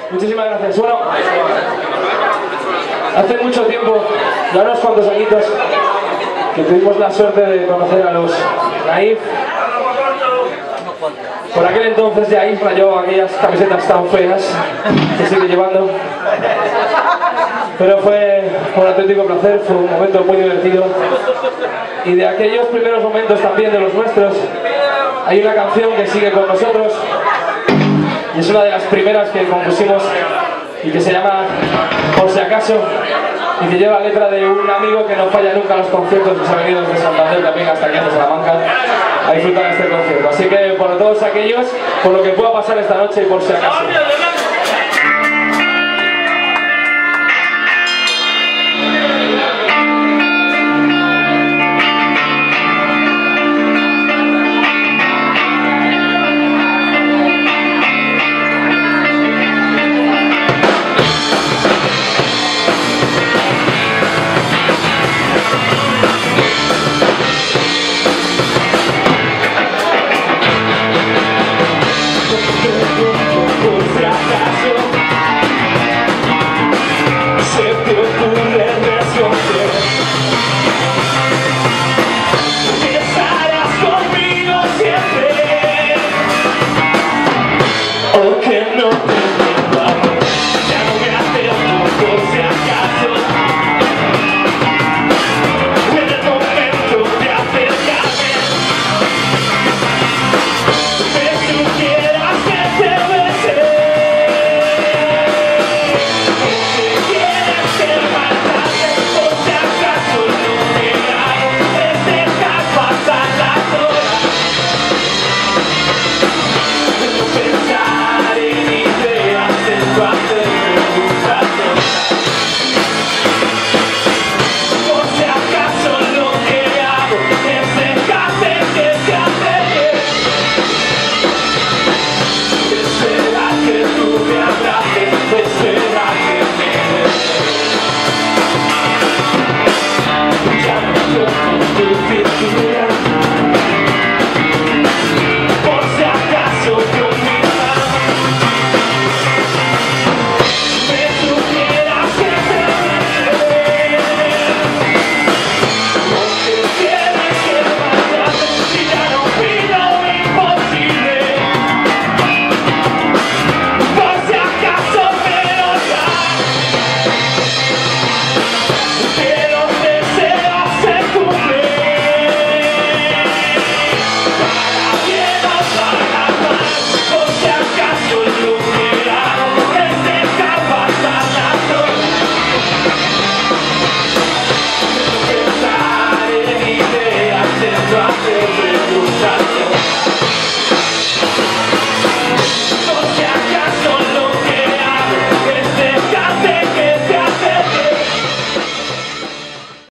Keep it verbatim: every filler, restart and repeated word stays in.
Muchísimas gracias. Bueno, hace mucho tiempo, ya unos cuantos añitos, que tuvimos la suerte de conocer a los Naif. Por aquel entonces ya Isra llevaba aquellas camisetas tan feas que sigue llevando. Pero fue un auténtico placer, fue un momento muy divertido. Y de aquellos primeros momentos también de los nuestros, hay una canción que sigue con nosotros. Y es una de las primeras que compusimos y que se llama Por si acaso. Y que lleva la letra de un amigo que no falla nunca a los conciertos, que se ha venido desde Santander también hasta aquí, hasta Salamanca, a disfrutar de este concierto. Así que por todos aquellos, por lo que pueda pasar esta noche y por si acaso. No.